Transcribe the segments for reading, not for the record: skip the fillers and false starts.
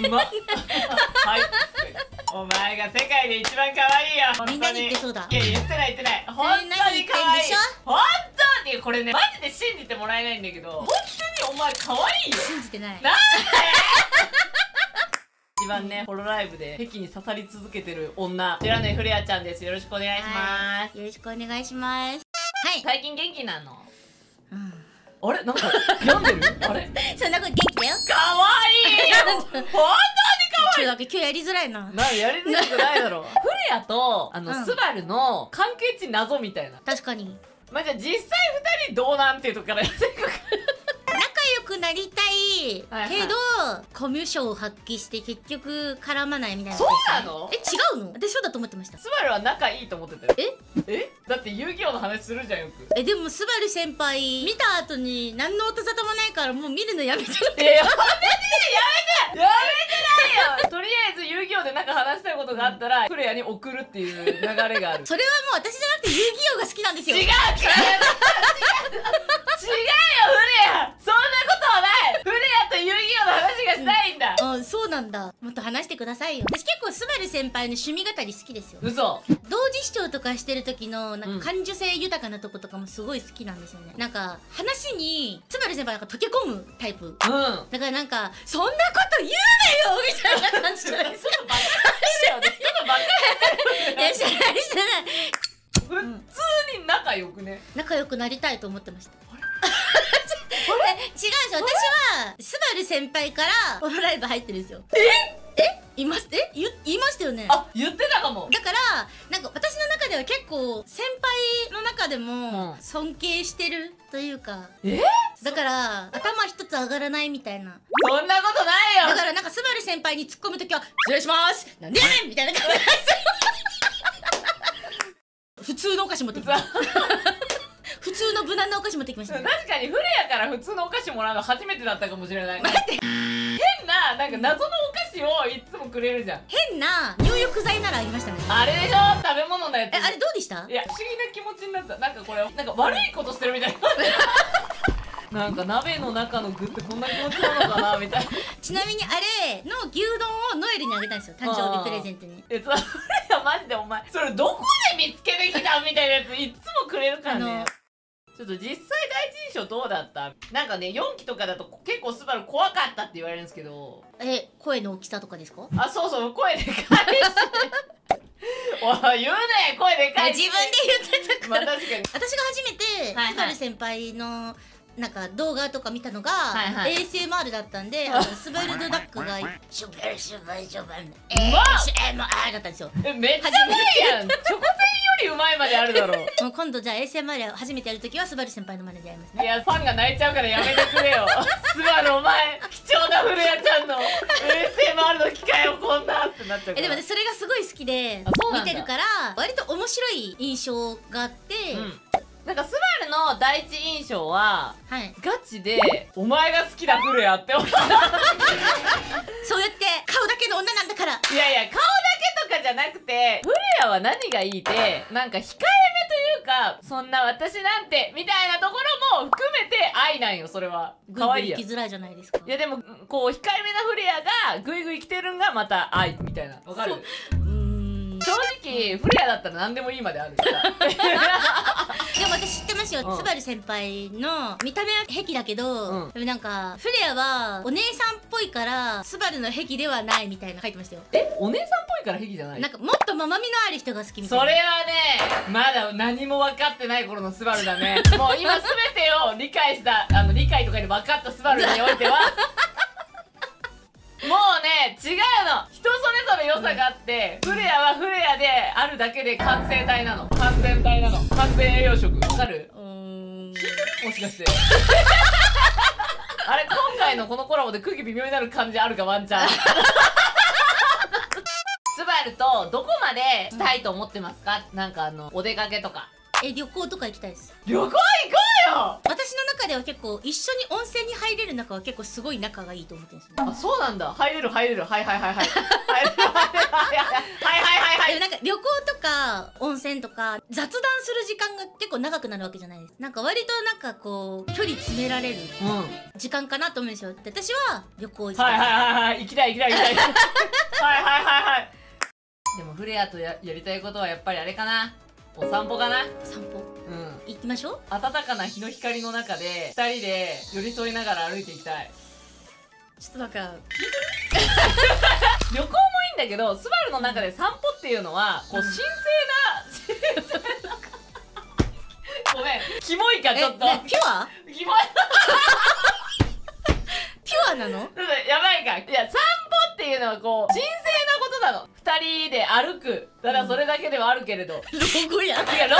まっはい、お前が世界で一番可愛いよ。 みんなに言ってそうだ。 いや言ってない言ってない。本当に可愛い。本当にこれねマジで信じてもらえないんだけど、本当にお前可愛いよ。 信じてない。 なんで一番ね、ホロライブで壁に刺さり続けてる女、知らないフレアちゃんです。よろしくお願いします。 よろしくお願いします。はい。 最近元気なの？ うん。 あれなんか病んでる？あれ？ そんなこと元気だよ。 可愛いよ。本当に可愛い。 中学今日やりづらいな。 やりづらくないだろ。フレアとスバルの関係値謎みたいな。 確かに。 まあじゃあ実際2人どうなんっていうとこからやっていくか。 仲良くなりたいけどコミュ障を発揮して結局絡まないみたいな。 そうなの？ 違うの？私そうだと思ってました。 スバルは仲いいと思ってたよ。だって遊戯王の話するじゃんよく。 でもスバル先輩見た後に何の音沙汰もないからもう見るのやめて。 やめてないよ。とりあえず遊戯王でなんか話したいことがあったらフレアに送るっていう流れがある。 それはもう私じゃなくて遊戯王が好きなんですよ。 違うよフレア。そんなことはない。フレアと遊戯王の話がしたいんだ。 あ、そうなんだ。もっと話してくださいよ。私結構スバル先輩の趣味語り好きですよ。 嘘。 同時視聴とかしてる時のなんか感受性豊かなとことかもすごい好きなんですよね。なんか話にスバル先輩なんか溶け込むタイプ。だからなんかそんなこと言うなよみたいな感じじゃないですか。 バカしてるよね。バカしてる。 してない。 普通に仲良くね。 仲良くなりたいと思ってました。違うんですよ。私はスバル先輩からホロライブ入ってるんですよ。言いましたよね。 あ、言ってたかも。 だからなんか私の中では結構先輩の中でも尊敬してるというか、だから頭一つ上がらないみたいな。 そんなことないよ。 だからなんかスバル先輩に突っ込むときは「失礼しますなんでやねん!」みたいな感じなんですよ。普通のお菓子持ってきました。普通の無難なお菓子持ってきました。 確かにフレアから普通のお菓子もらうの初めてだったかもしれない。 待って、 変ななんか謎のお菓子をいつもくれるじゃん。 変な入浴剤ならありましたね。 あれでしょ、食べ物のやつ。 あれどうでした？ いや、不思議な気持ちになった。なんかこれなんか悪いことしてるみたいな。なんか鍋の中の具ってこんな気持ちなのかなみたいな。 ちなみにあれの牛丼をノエルにあげたんですよ、誕生日プレゼントに。 それはマジでお前それどこで見つけてきたみたいなやついつもくれるからね。ちょっと実際第一印象どうだった？なんかね4期とかだと結構スバル怖かったって言われるんですけど。 声の大きさとかですか？ あ、そうそう、声でかいし。おい、言うね、声でかいし。 自分で言ってたから。 まあ確かに。 私が初めてスバル先輩のなんか動画とか見たのが ASMR だったんで、スバルドダックがシュバルシュバルシュバル ASMR だったんですよ。 めっちゃうまいやん。チョコセンよりうまいまであるだろう。 今度じゃあ ASMR 初めてやるときはスバル先輩の真似でやりますね。 いや、ファンが泣いちゃうからやめてくれよ。スバルお前貴重なフレアちゃんの ASMR の機会をこんなってなっちゃうから。 でもね、それがすごい好きで見てるから割と面白い印象があって、 なんかスバルの第一印象は、ガチでお前が好きだフレアって思った。 そうやって顔だけの女なんだから。 いやいや、顔だけとかじゃなくて、フレアは何がいいって、なんか控えめというか、そんな私なんてみたいなところも含めて愛なんよ。それは可愛いやん。 グイグイ生きづらいじゃないですか。 いやでもこう控えめなフレアがグイグイ来てるんがまた愛みたいな。わかる？正直フレアだったら何でもいいまであるから。 でも私知ってますよ、スバル先輩の見た目は癖だけど、でもなんかフレアはお姉さんっぽいからスバルの癖ではないみたいな書いてましたよ。 お姉さんっぽいから癖じゃない？なんかもっとままみのある人が好きみたいな。 それはね、まだ何も分かってない頃のスバルだね。もう今全てを理解した理解とかで分かったスバルにおいてはもうね、違うの。人それぞれ良さがあって、フレアはフレアであるだけで完成体なの。完全体なの。完全栄養食。わかる？もしかして。あれ、今回のこのコラボで空気微妙になる感じあるか、ワンチャン。スバルとどこまでしたいと思ってますか？なんかお出かけとか。 旅行とか行きたいです。 旅行行こうよ。 私私の中では結構一緒に温泉に入れる中は結構すごい仲がいいと思ってるんですよね。 あ、そうなんだ。入れる入れる。はいはいはいはい。入れる入れるはいはいはいはい。 でもなんか旅行とか温泉とか雑談する時間が結構長くなるわけじゃないです。なんか割となんかこう距離詰められる時間かなと思うんですよ。で私は旅行行きたい。 はいはいはいはい。行きたい行きたい行きたい。はいはいはいはい。でもフレアとやりたいことはやっぱりあれかな。お散歩かな。 散歩。 うん。 行きましょう。 暖かな日の光の中で2人で寄り添いながら歩いていきたい。 ちょっとなんか旅行もいいんだけど、スバルの中で散歩っていうのはこう神聖なごめん、キモいかちょっと。 ピュア？ キモい。 ピュアなの？ やばいか。いや、散歩っていうのはこう神聖なことなの。2人で歩く。ただそれだけではあるけれど。 老後や。 いや、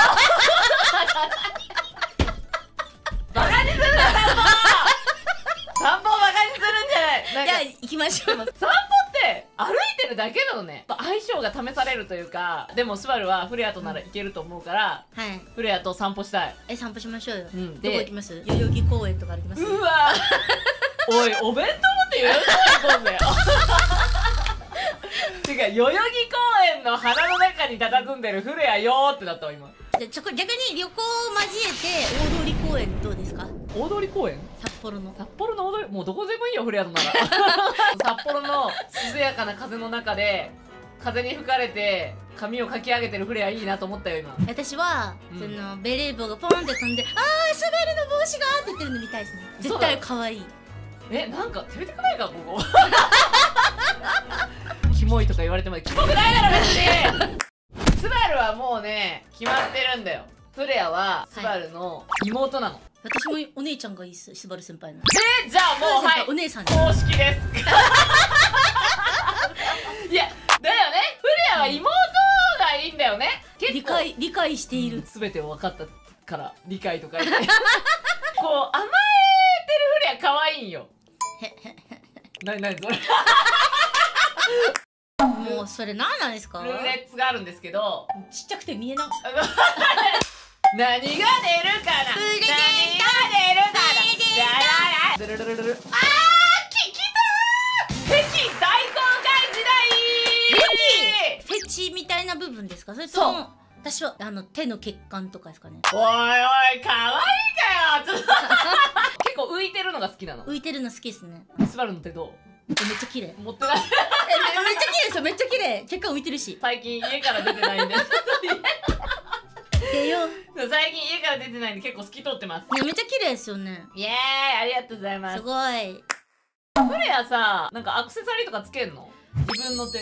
バカにするな、散歩をバカにするんじゃない。 いや、行きましょう。 散歩って歩いてるだけなのね。相性が試されるというか。でもスバルはフレアとなら行けると思うから、 はい、 フレアと散歩したい。 散歩しましょうよ。 でどこ行きます？代々木公園とか歩きます？ うわおい、お弁当持って代々木公園行こうぜ。てか、代々木公園の花の中に佇んでるフレアよーってなったわ今。 じゃ逆に旅行を交えて大通公園どうですか？ 大通公園？ 札幌の大通り、もうどこでもいいよフレアとなら。札幌の涼やかな風の中で風に吹かれて髪をかき上げてるフレアいいなと思ったよ今。 私は、そのベレー帽がポンって飛んで「あースバルの帽子が!」って言ってるの見たいですね。絶対可愛い。 なんか照れてくないかここ。キモいとか言われてもキモくないだろ別に。スバルはもうね決まってるんだよ。フレアはスバルの妹なの。 私もお姉ちゃんがいいっす、スバル先輩の。 じゃあもうはいお姉さん公式です。いやだよね、フレアは妹がいいんだよね。 理解している。 全てを分かったから理解とか言って。こう甘えてるフレア可愛いんよ。なにそれ。 もうそれ何なんですか？ ルーレッツがあるんですけど、 ちっちゃくて見えな。 何が出るかな。何が出るかな。ルルルルル。聞きたー。フェチ大公開時代。 フェチみたいな部分ですか？それとも私は手の血管とかですかね。 おいおい可愛いかよ。結構浮いてるのが好きなの。 浮いてるの好きですね。 スバルの手どう？ めっちゃ綺麗。 持ってない。 めっちゃ綺麗ですよ。めっちゃ綺麗。血管浮いてるし。 最近家から出てないんで。 出よう。 最近家から出てないんで結構透き通ってます。 めっちゃ綺麗ですよね。 イエーイ、ありがとうございます。 すごい。 フレアさ、なんかアクセサリーとかつけんの？自分の手。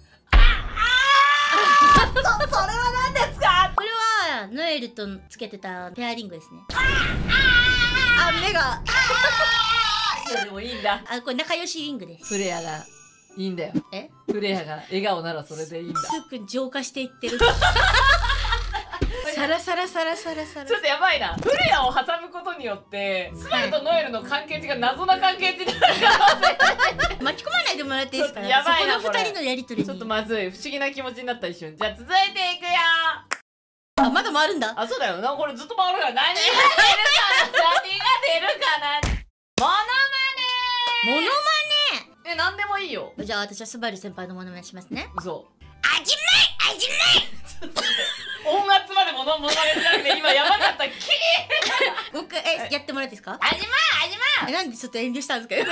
それは何ですか？ これはノエルとつけてたペアリングですね。目が。 でもいいんだ。 これ仲良しリングです。 フレアがいいんだよ。フレアが笑顔ならそれでいいんだ。 すぐ浄化していってる。サラサラサラサラサラ。 ちょっとやばいな。フレアを挟むことによってスバルとノエルの関係値が謎な関係値になる可能性。 巻き込まないでもらっていいですか？ やばいなそこの2人のやりとりにちょっとまずい。不思議な気持ちになった一瞬。じゃあ続いていくよ。 まだ回るんだ。 そうだよな。これずっと回るから。何が出るかな。モノマネ。何でもいいよ。 じゃあ私はスバル先輩のモノマネしますね。 嘘。あじめ音圧までモノマネしなくて今やばかった。キー。 僕やってもらっていいですか？ あじまなんでちょっと遠慮したんですか？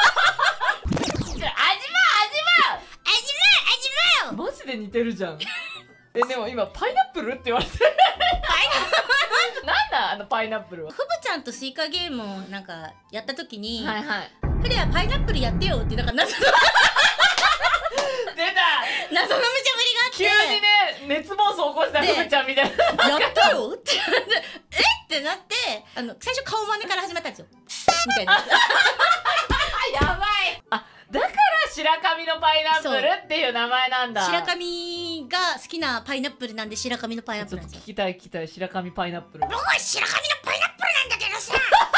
マジで似てるじゃん。でも今パイナップルって言われてる。なんだパイナップルは。 フブちゃんとスイカゲームをなんかやった時に、 はいはい。 フレアパイナップルやってよってなんか謎の出た。 謎の無茶ぶりがあって、 急にね熱暴走起こしたフブちゃんみたいな。 やったよってってなって最初顔真似から始まったんですよ。みたいな。 やばい。だから白神のパイナップルっていう名前なんだ。 白神が好きなパイナップルなんで白神のパイナップルなんですよ。 聞きたい白神パイナップル。 僕は白神のパイナップルなんだけどさ。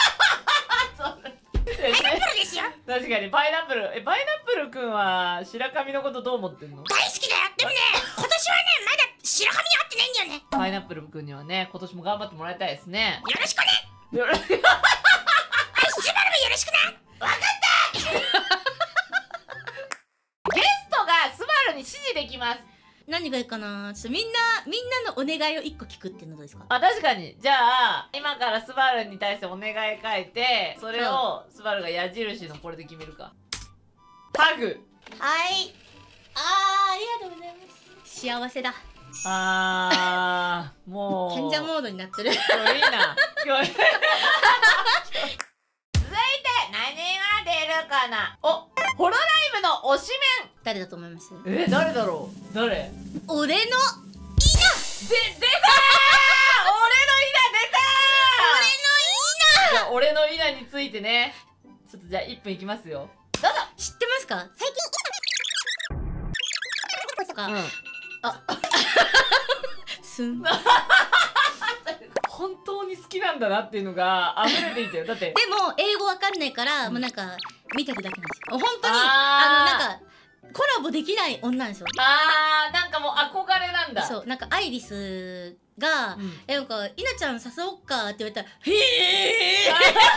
パイナップルですよ。 確かにパイナップル。パイナップルくんは白神のことどう思ってんの？ 大好きだよ。でもね今年はねまだ白神に会ってないんだよね。 パイナップルくんにはね今年も頑張ってもらいたいですね。 よろしくね。 よろしく。 スバルもよろしくな。 わかったゲストがスバルに指示できます。 何がいいかな。ちょっとみんなのお願いを1個聞くっていうのどうですか。 あ、確かに。じゃあ今からスバルに対してお願い書いて、それをスバルが矢印のこれで決めるか。ハグ。 はい。ありがとうございます。幸せだ。 もう賢者モードになってる。 今日いいな。今日続いて何が出るかな。お、ホロライブの推しメン。 誰だと思います。 誰だろう。誰。 俺の稲。 出たー。俺の稲出たー。俺の稲についてね、ちょっとじゃあ1分いきますよ。どうぞ。 知ってますか。最近すん本当に好きなんだなっていうのが溢れていたよ。だってでも英語わかんないから、もうなんか見てるだけなんですよ。本当になんかコラボできない女なんですよ。 なんかもう憧れなんだ。 そう、なんかアイリスがなんか「稲ちゃん誘おっか」って言われたら「へえ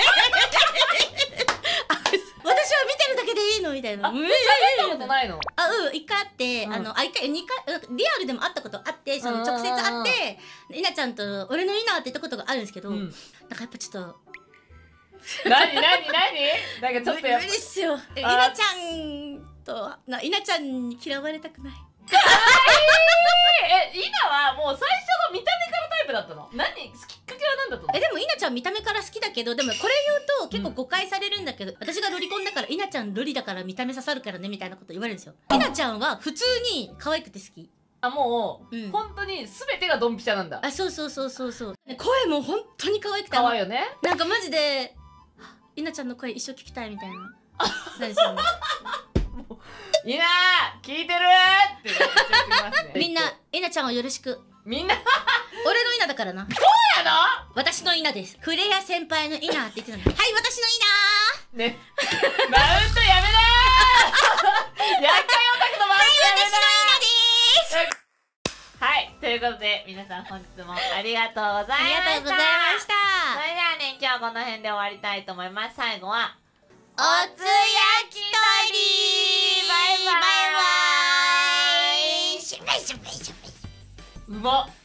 私は見てるだけでいいの」みたいな。 喋ったことないの。 1回あって、1回2回リアルでも会ったことあって、その直接会って稲ちゃんと「俺の稲」って言ったことがあるんですけど、なんかやっぱちょっと何なんかちょっとやっぱ無理っすよ。稲ちゃんと稲ちゃんに嫌われたくない。 かわいい。稲はもう最初の見た目からタイプだったの。きっかけは何だったの。 でも稲ちゃん見た目から好きだけど、でもこれ言うと結構誤解されるんだけど、私がロリコンだから稲ちゃんロリだから見た目刺さるからねみたいなこと言われるんですよ。稲ちゃんは普通に可愛くて好き。 もう、本当に全てがドンピシャなんだ。 そう声も本当に可愛くて、 可愛いよね。 なんかマジで稲ちゃんの声一生聞きたいみたいな。なんですよね。 稲聞いてるって言ってますね。 みんな稲ちゃんをよろしく。 みんな俺の稲だからな。 そうやの。 私の稲です。フレア先輩の稲って言ってたの。はい、私の稲ね。マウントやめなー。厄介オタクのマウントやめなー。はい、 私の稲です。 はい、ということで皆さん本日もありがとうございました。 ありがとうございました。 それではね、今日はこの辺で終わりたいと思います。最後はおつやきとり。バイバイ。 うまっ。